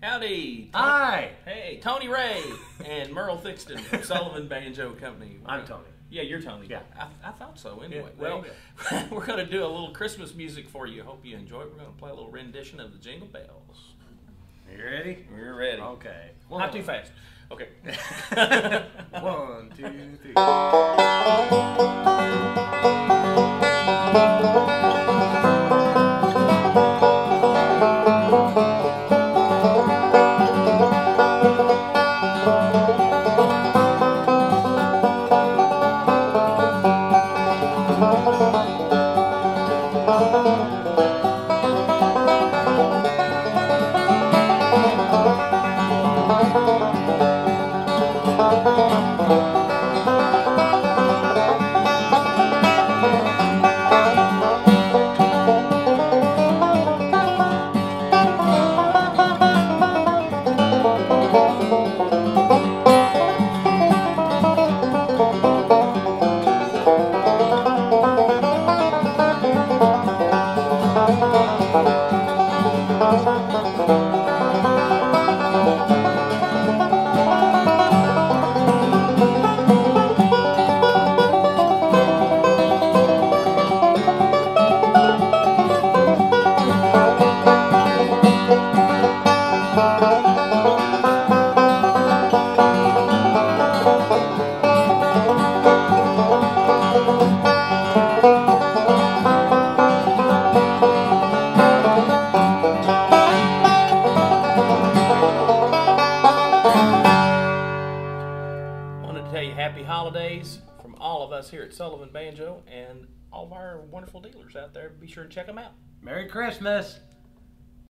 Howdy. Hi. Hey, Tony Wray and Murrell Thixton from Sullivan Banjo Company. I'm Tony. Yeah, you're Tony. Yeah. I thought so anyway. Yeah, well, we're going to do a little Christmas music for you. Hope you enjoy it. We're going to play a little rendition of the Jingle Bells. You ready? We're ready. Okay. Not too fast. Okay. 1, 2, 3. Happy holidays from all of us here at Sullivan Banjo and all of our wonderful dealers out there. Be sure to check them out. Merry Christmas.